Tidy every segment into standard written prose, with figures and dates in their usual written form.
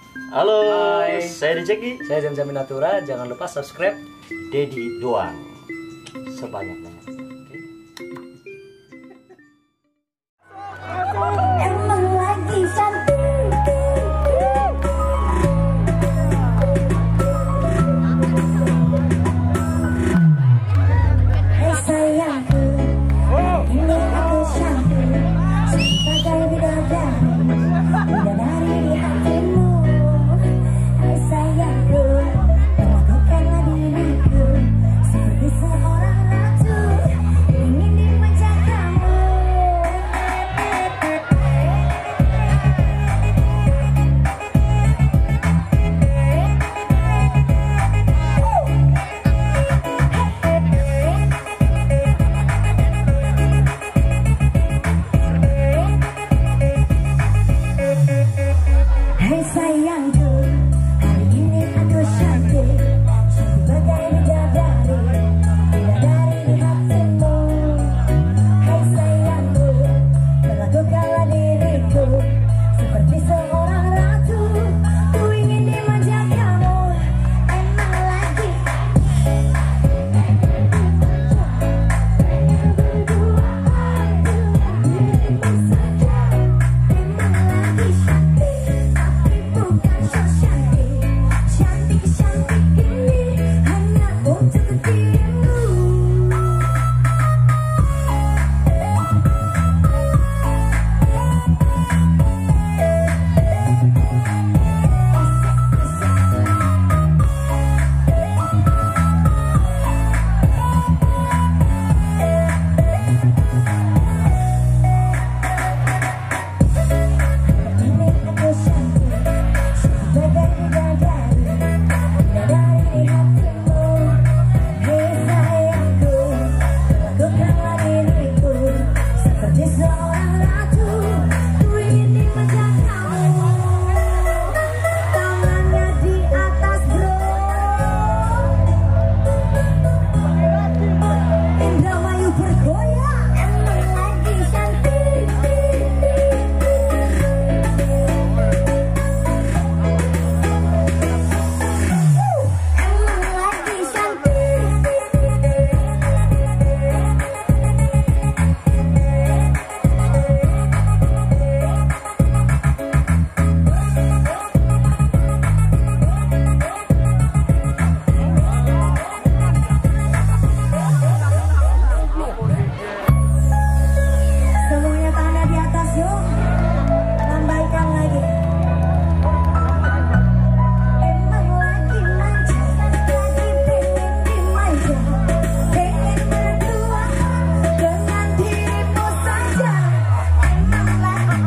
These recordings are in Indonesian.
Halo, Hai. saya Dejeki. Saya Zamzam Minatura. Jangan lupa subscribe Dedi doang. Sebanyak-banyak. Emang lagi cantik. Hai sayangku, ini aku cantik sebagai bidadari, bidadari di hatimu. Hai sayangku, lakukanlah diriku seperti seorang ratu, ingin dimanja kamu. Hai sayangku, hari ini aku cantik sebagai bidadari, bidadari di hatimu. Hai sayangku, perlakukanlah diriku seperti seorang ratu, ku ingin dimanja kamu. Emang lagi cantik ini hanya untuk dirimu. Ini aku cantik sebagai bidadari, bidadari di hatimu. Hei sayangku, lakukanlah diriku seperti seorang ratu, ku ingin dimanja kamu. Tangannya di atas bro, Indramayu bergoyang. Emang lagi cantik. Emang lagi cantik. Semuanya tangan di atas yuk. Lambaikan lagi. Emang lagi manja, lagi pengen dimanja, pengen berdua dengan dirimu saja. Emang lagi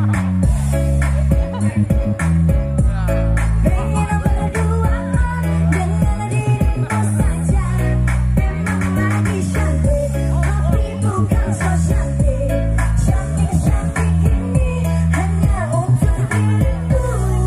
pengen berdua dengan dirimu saja. Emang lagi cantik, tapi bukan so cantik. Cantik-cantik ini hanya untuk dirimu.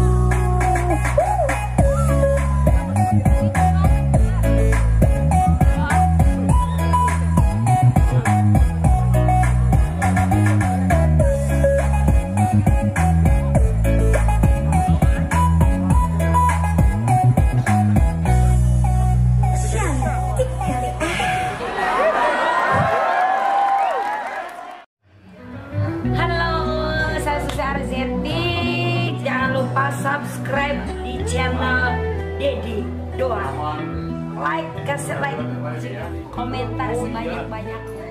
Cantik kali. Halo, saya Susi Arzeti. Jangan lupa subscribe di channel Dedi Doang. Like, kasih like, komentar sebanyak-banyaknya.